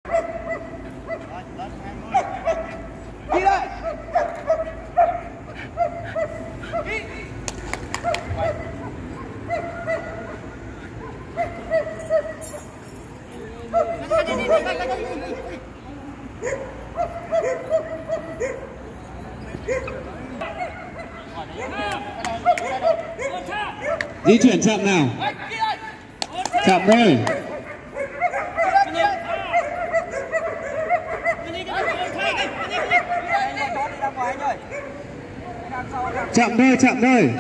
Đi đây. Di chuyển chậm nào. Chậm thôi. Chậm thôi, chậm thôi.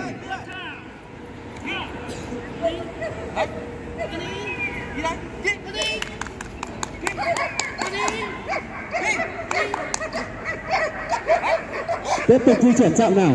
Tiếp tục di chuyển chậm nào.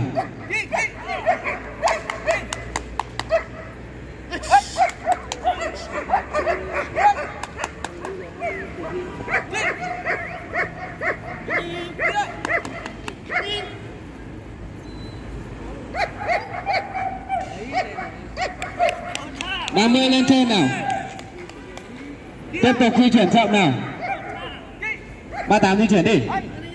Ba mươi lên trên nào. Tiếp tục di chuyển chậm nào. 38 di chuyển đi.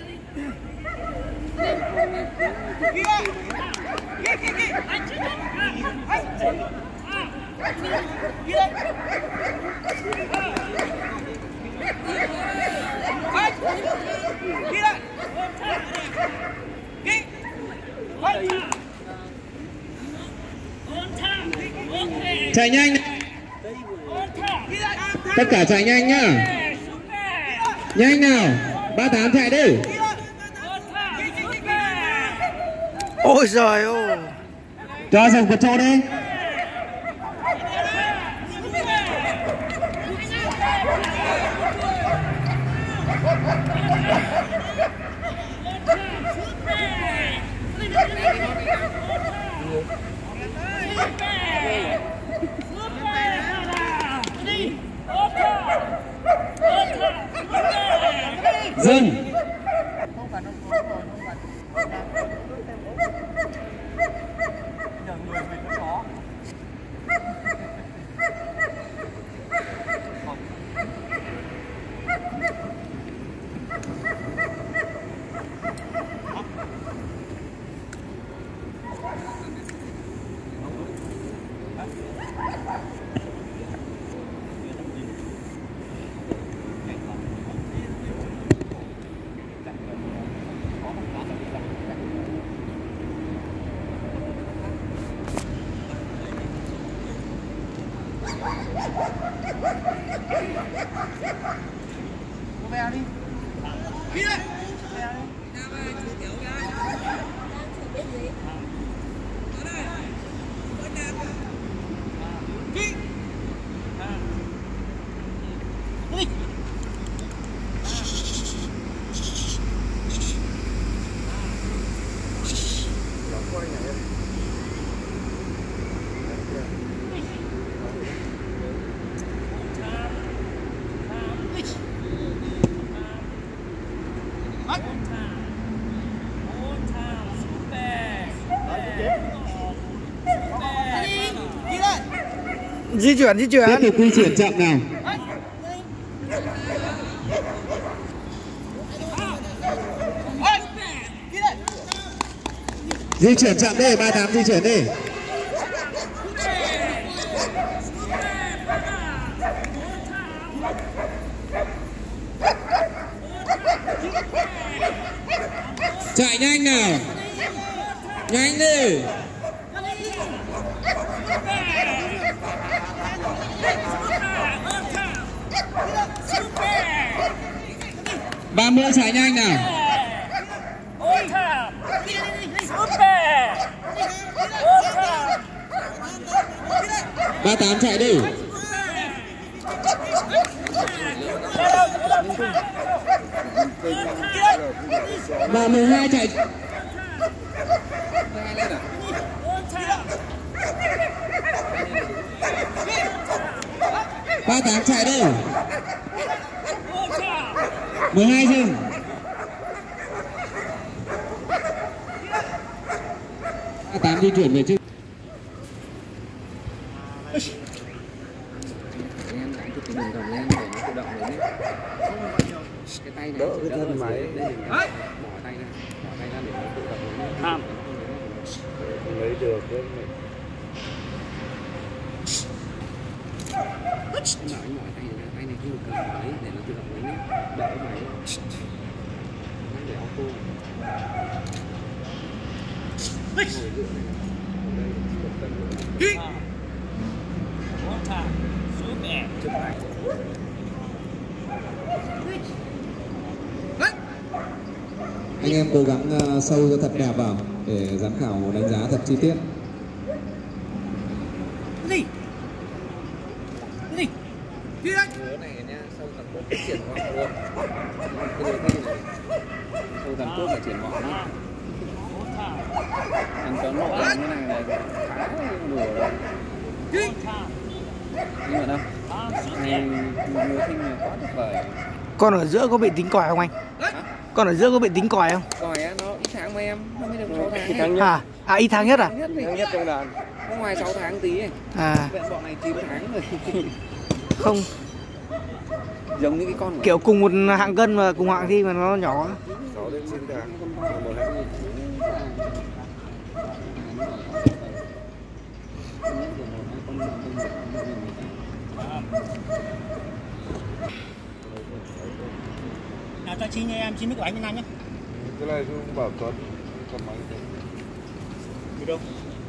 Chạy nhanh. Tất cả chạy nhanh nhá. Nhanh nào. 38 chạy đi. Ôi giời ơi. Cho dừng một chỗ đi. Dừng. Cô về đi. Đi đây. Di chuyển. Tiếp tục di chuyển chậm nào. Di chuyển chậm đi. 38 di chuyển đi. Chạy nhanh nào. Nhanh đi. 30 chạy nhanh nào. 38 chạy đi. 32 chạy. 38 chạy đi. 12 dừng. 38 di chuyển về trước. Em đánh chụp cái đường cầm lên để nó tự động lên. cái tay này đỡ cái thân máy. bỏ tay ra để nó tự động lấy được đấy. anh mỏi tay này không được cầm lấy để nó tự động lấy nhé, đỡ máy để auto ngồi dựa này chụp lại. Anh em cố gắng sâu cho thật đẹp vào để giám khảo đánh giá thật chi tiết. Gì? Ngứa này nha, sâu tầm cốt phải triển vọng luôn. Cái đối thi này sâu tầm cốt phải triển vọng luôn. Anh có nộ như thế này là khá đùa rồi. Nhưng mà đâu, này người sinh này quá tuyệt vời. Con ở giữa có bị tính còi không anh? Hả? Con ở giữa có bị tính còi không? Còi á, nó ít tháng mà em, nó mới được 6 tháng. Ít tháng nhất à? Ít nhất trong đàn. Có ngoài 6 tháng tí ấy. Vậy bọn này 9 tháng rồi. Không. Giống như cái con kiểu cùng một hạng cân mà cùng hạng thi mà nó nhỏ quá. 6 đến 9 tháng. Nào cho chi nha em, chi mic của anh như nào nhé. Cái này cũng bảo Tuấn cầm máy thế. Đi đâu?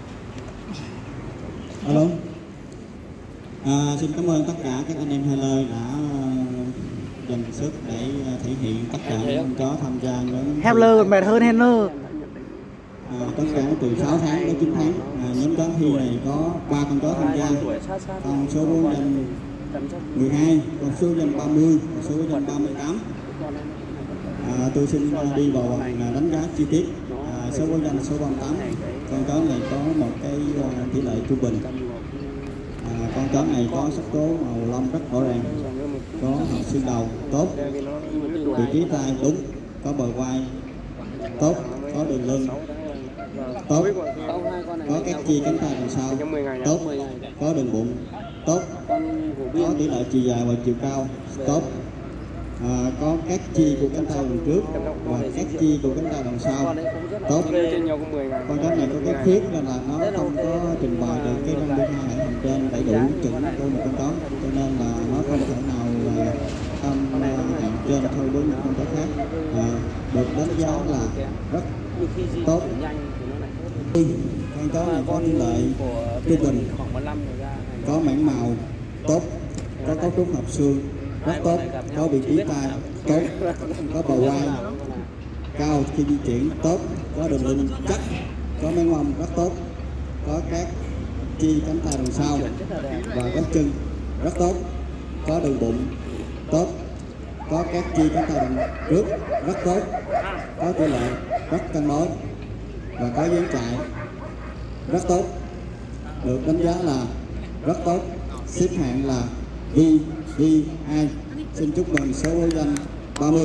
Alo. Xin cảm ơn tất cả các anh em Heller đã dành sức để thể hiện tất cả những con chó tham gia đến Heller còn mệt hơn Heller. Tất cả từ 6 tháng đến 9 tháng. Nhóm chó thi này có 3 con chó tham gia. Con số danh 12, con số danh 30, con số danh 38. Tôi xin đi vào đánh giá chi tiết. Số danh số 38. Con chó này có một cái tỷ lệ trung bình. Con chó này có sắc tố màu lông rất rõ ràng, có hộp xương đầu tốt, vị trí tai đúng, có bờ vai tốt, có đường lưng tốt, có các chi cánh tay đằng sau tốt, có đường bụng tốt, có tỷ lệ chiều dài và chiều cao tốt, có các chi của cánh tay đằng trước và các chi của cánh tay đằng sau tốt. Con chó này có cái khuyết là nó không có trình bày được cái răng B2 hệ hàm trên đầy đủ chuẩn của một con chó, cho nên là nó không thể nào thăm hạng trên thôi với những con chó khác. Được đánh giá là rất tốt. Con chó này có tỷ lệ trung bình, có mảng màu tốt, có cấu trúc hộp xương rất tốt, có vị trí tai tốt, có bờ vai cao khi di chuyển tốt, có đường lưng chắc, có máng mông rất tốt, có các chi cánh tay đằng sau và các chân rất tốt, có đường bụng tốt, có các chi cánh tay đằng trước rất tốt, có tỷ lệ rất cân đối và có dáng chạy rất tốt, được đánh giá là rất tốt, xếp hạng là VV2. Xin chúc mừng số danh 30.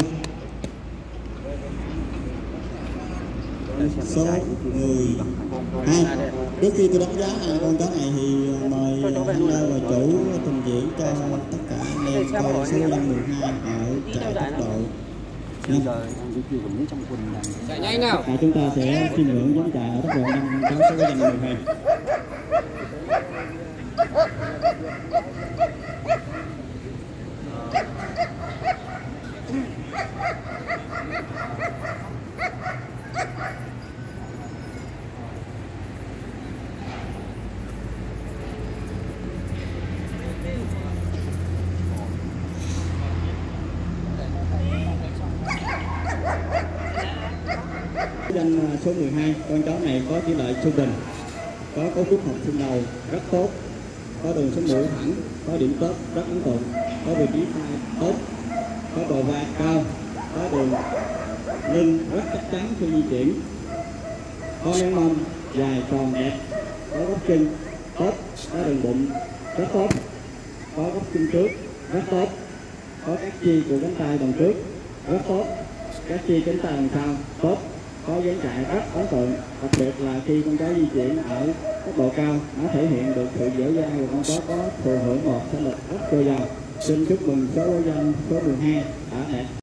Số 12. Trước khi tôi đánh giá con chó này thì mời Heller và chủ trình diễn cho tất cả anh em coi số danh 12 ở chạy tốc độ chạy nhanh nào. Chúng ta sẽ chiêm ngưỡng giống chạy ở tốc độ nhanh cho số danh 12. Danh số 12, con chó này có tỷ lệ trung bình, có cấu trúc hộp xương đầu rất tốt, có đường sống mũi thẳng, có điểm tốt rất ấn tượng, có vị trí tai tốt, có bờ vai cao, có đường lưng rất chắc chắn khi di chuyển, có máng mông dài tròn đẹp, có góc chân tốt, có đường bụng rất tốt, có góc chân trước rất tốt, có các chi của cánh tay đằng trước rất tốt, các chi cánh tay đằng sau tốt, có dáng chạy rất ấn tượng, đặc biệt là khi con chó di chuyển ở tốc độ cao, nó thể hiện được sự dẻo dai của con chó, có thừa hưởng một thể lực rất dồi dào. Xin chúc mừng số danh số 12 đã đạt